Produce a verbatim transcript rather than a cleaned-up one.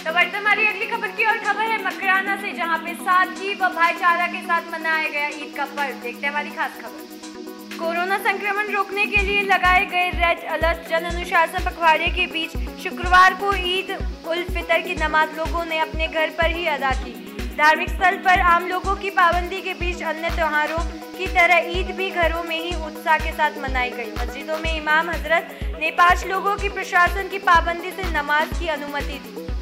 तो बढ़ते हमारी अगली खबर की और खबर है मकराना से, जहां पे सादगी व भाईचारा के साथ मनाया गया ईद का पर्व। देखते हैं हमारी खास खबर। कोरोना संक्रमण रोकने के लिए लगाए गए रेड अलर्ट जन अनुशासन पखवाड़े के बीच शुक्रवार को ईद उल फितर की नमाज लोगों ने अपने घर पर ही अदा की। धार्मिक स्थल पर आम लोगों की पाबंदी के बीच अन्य त्योहारों की तरह ईद भी घरों में ही उत्साह के साथ मनाई गई। मस्जिदों में इमाम हजरत ने पांच लोगों की प्रशासन की पाबंदी से नमाज की अनुमति दी।